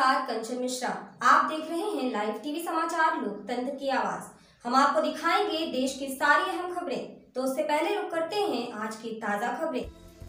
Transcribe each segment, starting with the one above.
नमस्कार, कंचन मिश्रा। आप देख रहे हैं लाइव टीवी समाचार लोकतंत्र की आवाज। हम आपको दिखाएंगे देश की सारी अहम खबरें। तो उससे पहले रुक करते हैं आज की ताजा खबरें।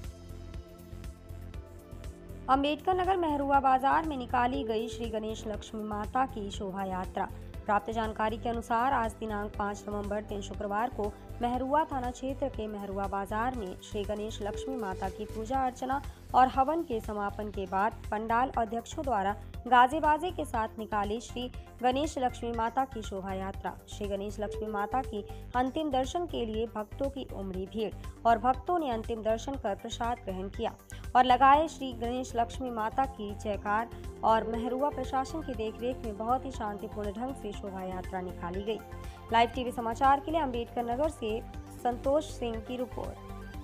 अम्बेडकर नगर मेहरुआ बाजार में निकाली गई श्री गणेश लक्ष्मी माता की शोभा यात्रा। प्राप्त जानकारी के अनुसार आज दिनांक 5 नवंबर दिन शुक्रवार को मेहरुआ थाना क्षेत्र के मेहरुआ बाजार में श्री गणेश लक्ष्मी माता की पूजा अर्चना और हवन के समापन के बाद पंडाल अध्यक्षों द्वारा गाजे बाजे के साथ निकाली श्री गणेश लक्ष्मी माता की शोभा यात्रा। श्री गणेश लक्ष्मी माता की अंतिम दर्शन के लिए भक्तों की उमड़ी भीड़ और भक्तों ने अंतिम दर्शन कर प्रसाद ग्रहण किया और लगाए श्री गणेश लक्ष्मी माता की जयकार। और मेहरुआ प्रशासन की देखरेख में बहुत ही शांतिपूर्ण ढंग से शोभा यात्रा निकाली गई। लाइव टीवी समाचार के लिए अम्बेडकर नगर से संतोष सिंह की रिपोर्ट।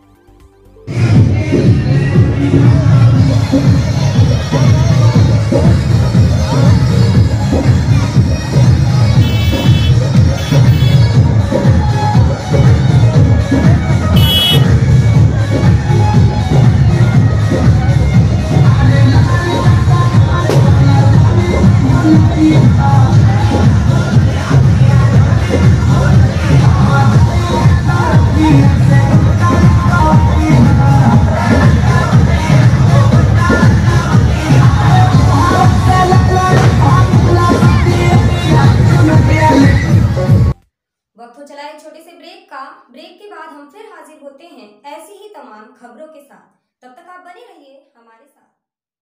वक्त हो चला एक छोटे से ब्रेक का। ब्रेक के बाद हम फिर हाजिर होते हैं ऐसी ही तमाम खबरों के साथ। तब तक आप बने रहिए हमारे साथ।